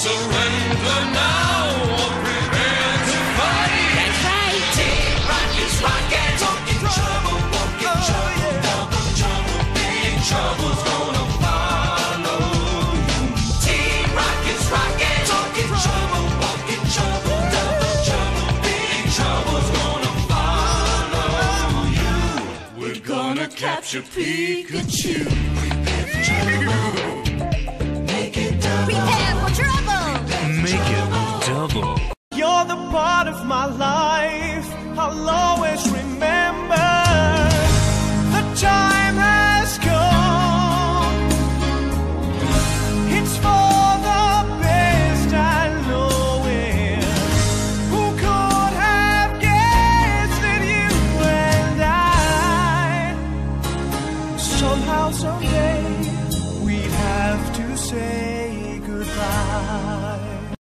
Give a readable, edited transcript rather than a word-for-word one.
Surrender now or prepare to fight. That's right. Team Rocket's rockin', talking trouble, walking trouble, double trouble, big trouble's gonna follow you. Team Rocket's rockin', talking trouble, walking trouble, double trouble, big trouble's gonna follow you. We're gonna capture Pikachu. Prepare for trouble. Make it double. You're the part of my life